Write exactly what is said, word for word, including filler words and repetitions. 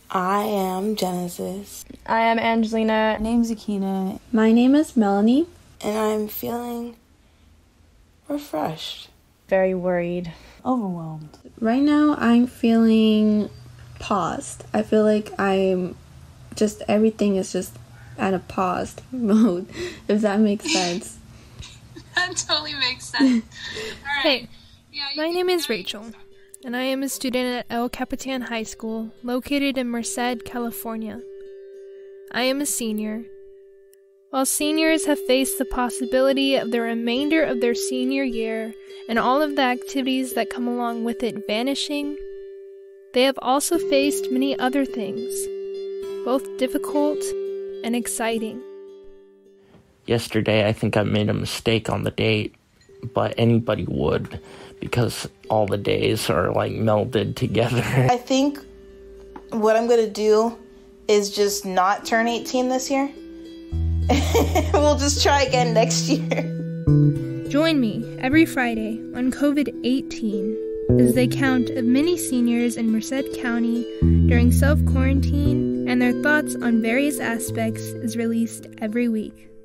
I am Genesis. I am Angelina. My name's Akina. My name is Melanie. And I'm feeling refreshed. Very worried. Overwhelmed. Right now, I'm feeling paused. I feel like I'm just, everything is just at a paused mode, if that makes sense. That totally makes sense. All right. Hey, yeah, my name is Rachel, and I am a student at El Capitan High School, located in Merced, California. I am a senior. While seniors have faced the possibility of the remainder of their senior year and all of the activities that come along with it vanishing, they have also faced many other things, both difficult and exciting. Yesterday, I think I made a mistake on the date, but anybody would, because all the days are, like, melded together. I think what I'm going to do is just not turn eighteen this year. We'll just try again next year. Join me every Friday on COVID eighteen as they count of many seniors in Merced County during self-quarantine, and their thoughts on various aspects is released every week.